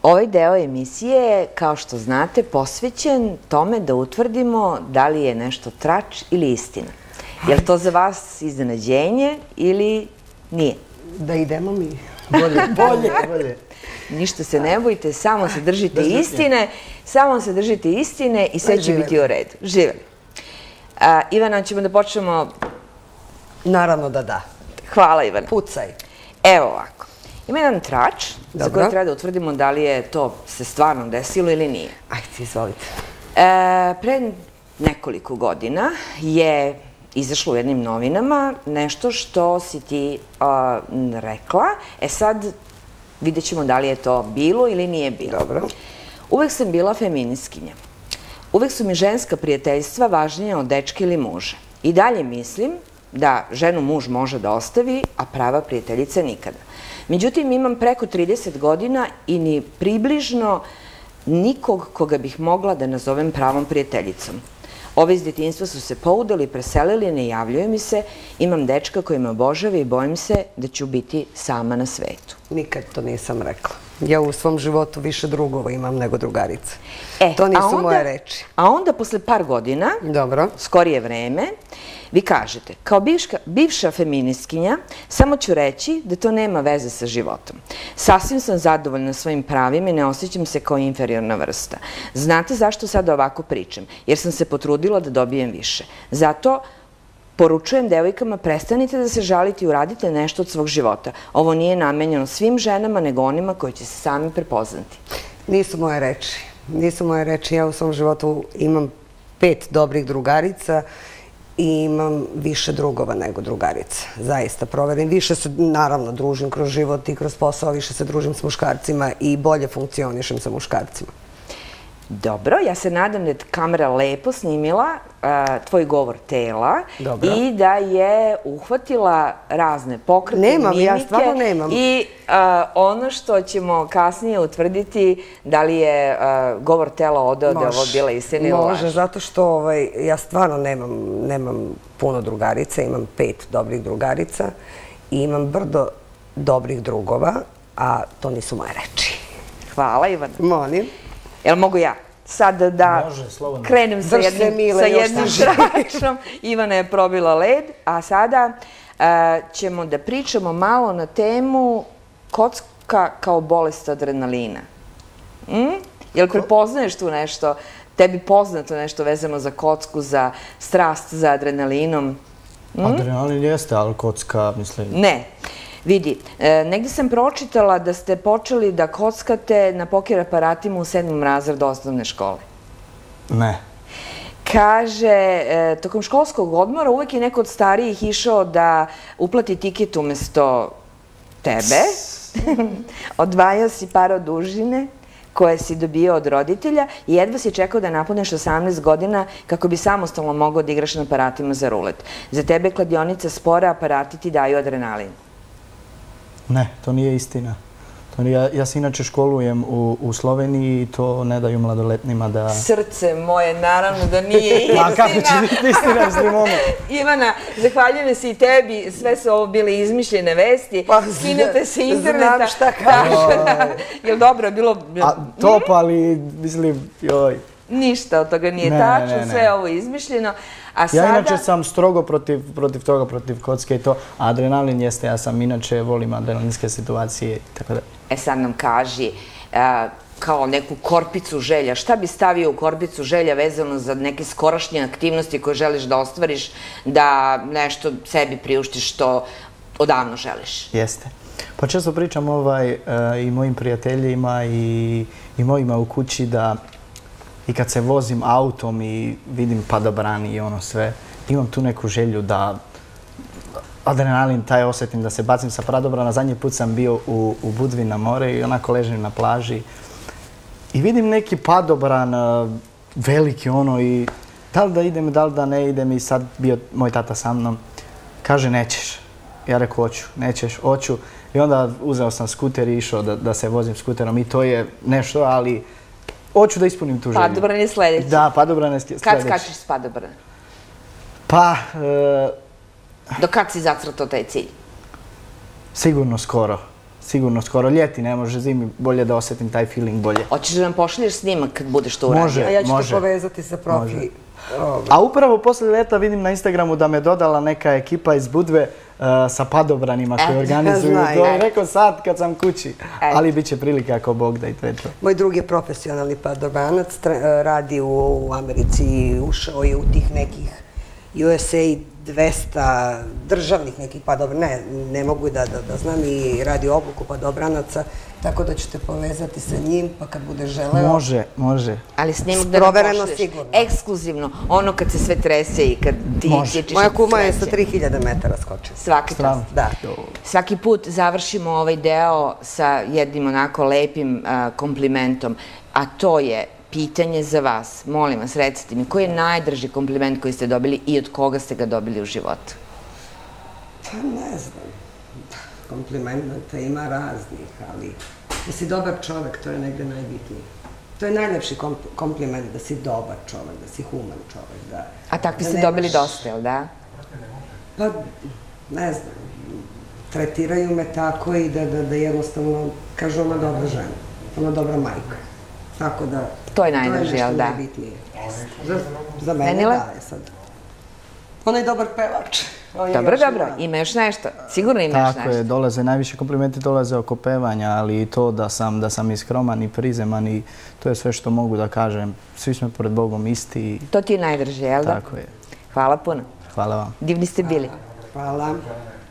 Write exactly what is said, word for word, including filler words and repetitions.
Ovaj deo emisije je, kao što znate, posvećen tome da utvrdimo da li je nešto trač ili istina. Je li to za vas iznenađenje ili nije? Da idemo mi. Bolje, bolje, bolje. Ništa se ne bojite, samo se držite istine, samo se držite istine i sve će biti u redu. Živeli. Ivana, ćemo da počnemo... Naravno da da. Hvala, Ivana. Pucaj. Evo ovako. Ima jedan trač za koji treba da utvrdimo da li je to se stvarno desilo ili nije. Ajde, izvolite. Pre nekoliko godina je izašlo u jednim novinama nešto što si ti rekla. E sad vidjet ćemo da li je to bilo ili nije bilo. Dobro. Uvek sam bila feminiskinja. Uvek su mi ženska prijateljstva važnije od dečke ili muža. I dalje mislim da ženu muž može da ostavi, a prava prijateljica nikada. Međutim, imam preko trideset godina i ni približno nikog koga bih mogla da nazovem pravom prijateljicom. Ove iz djetinjstva su se poudali, preselili, ne javljaju mi se. Imam dečka koji me obožava i bojim se da ću biti sama na svetu. Nikad to nisam rekla. Ja u svom životu više drugova imam nego drugarice. To nisu moje reči. A onda, posle par godina, skorije vreme, vi kažete, kao bivša feministkinja, samo ću reći da to nema veze sa životom. Sasvim sam zadovoljna svojim pravima i ne osjećam se kao inferiorna vrsta. Znate zašto sada ovako pričam? Jer sam se potrudila da dobijem više. Zato poručujem devojkama, prestanite da se žalite i uradite nešto od svog života. Ovo nije namenjeno svim ženama, nego onima koji će se sami prepoznati. Nisu moje reči. Nisu moje reči. Ja u svom životu imam pet dobrih drugarica i imam više drugova nego drugarica. Zaista proverim. Više se, naravno, družim kroz život i kroz posao, više se družim s muškarcima i bolje funkcionišem sa muškarcima. Dobro, ja se nadam da je kamera lepo snimila tvoj govor tela i da je uhvatila razne pokrete, mimike. Nemam, ja stvarno nemam. I ono što ćemo kasnije utvrditi, da li je govor tela odao da je ovo bila istina ili laž. Može, zato što ja stvarno nemam puno drugarica, imam pet dobrih drugarica i imam brdo dobrih drugova, a to nisu moje reči. Hvala, Ivana. Molim. Jel mogu ja sad da krenem sa jednim tračom? Ivana je probila led, a sada ćemo da pričamo malo na temu kocka kao bolest adrenalina. Jel prepoznaješ tu nešto, tebi poznato nešto vezano za kocku, za strast, za adrenalinom? Adrenalin jeste, ali kocka, mislim... Ne. Vidi, negdje sam pročitala da ste počeli da kockate na poker aparatima u sedmom razredu osnovne škole. Ne. Kaže, tokom školskog odmora uvek je neko od starijih išao da uplati tiket umesto tebe. Odvajao si par od užine koje si dobio od roditelja i jedva si čekao da napuneš osamnaest godina kako bi samostalno mogao da igraš na aparatima za rulet. Za tebe kladionica spora, aparati ti daju adrenalin. Ne, to nije istina. Ja se inače školujem u Sloveniji i to ne daju mladoletnima da... Srce moje, naravno da nije istina. A kako će biti istina s limom? Ivana, zahvaljujem se i tebi. Sve su ovo bile izmišljene vesti. Skinete se interneta. Znam šta kažem. Jel dobro, bilo... Top, ali mislim, joj... Ništa od toga nije tačno, sve je ovo izmišljeno. Ja inače sam strogo protiv toga, protiv kocke i to. Adrenalin jeste, ja sam inače volim adrenalinske situacije i tako da. E sad nam kaži, kao neku korpicu želja, šta bi stavio u korpicu želja vezano za neke skorašnje aktivnosti koje želiš da ostvariš, da nešto sebi priuštiš što odavno želiš? Jeste. Pa često pričam i mojim prijateljima i mojima u kući da i kad se vozim autom i vidim padobran i ono sve, imam tu neku želju da adrenalin taj osjetim, da se bacim sa padobrana. Zadnji put sam bio u Budvi na more i onako ležim na plaži i vidim neki padobran veliki ono i da li da idem, da li da ne idem i sad bio moj tata sa mnom. Kaže nećeš. Ja rekao hoću, nećeš, hoću. I onda uzeo sam skuter i išao da se vozim skuterom i to je nešto, ali hoću da ispunim tu želju. Padobran je sljedeći. Da, padobran je sljedeći. Kad skačeš s padobrana? Pa... Do kad si zacrtao taj cilj? Sigurno skoro. sigurno skoro ljeti, ne može zimi, bolje da osjetim taj feeling bolje. Hoćeš da nam pošalješ snimak kad budeš to uradio? Može, A ja ću može. te povezati sa profi. A upravo posle leta vidim na Instagramu da me dodala neka ekipa iz Budve uh, sa padobranima koji organizuju znaj. to. I rekao sad kad sam kući, ali bit će prilika ako Bog da i to je to. Moj drugi je profesionalni padobranac, tre- radi u, u Americi, ušao je u tih nekih U S A dvesta državnih nekih padobranaca, ne, ne mogu da, da, da znam, i radi obuku padobranaca, tako da ću te povezati sa njim, pa kad budeš želeo... Može, može. Ali snimak da nam Provereno pošalješ. sigurno. Ekskluzivno, ono kad se sve trese i kad ti Može. sječiš Moja od kuma je sa sreće. tri hiljade metara skočila. Svaki čast. Strano. Da. Svaki put završimo ovaj deo sa jednim onako lepim a, komplimentom, a to je pitanje za vas. Molim vas, recite mi, koji je najdraži kompliment koji ste dobili i od koga ste ga dobili u životu? Pa ne znam. Komplimenta ima raznih, ali da si dobar čovek, to je negde najbitnije. To je najlepši komp- kompliment, da si dobar čovek, da si human čovek. Da, A takvi da ste nemaš- dobili dosta, jel da? Pa, ne znam, tretiraju me tako i da, da, da jednostavno kažu ona dobra žena, ona dobra majka. Tako da... To je najdraži, jel da? To je nešto najbitnije. Za, za mene Menila? da je sad. Ona je dobar pevač. On je Dobro, još dobro, mlad. ima još nešto. Sigurno ima još Tako je, nešto. dolaze, najviše komplimenti dolaze oko pevanja, ali i to da sam, da sam i skroman i prizeman i to je sve što mogu da kažem. Svi smo pred Bogom isti i To ti je najdraži, jel da? tako je. Hvala puno. Hvala vam. Divni ste bili. Hvala.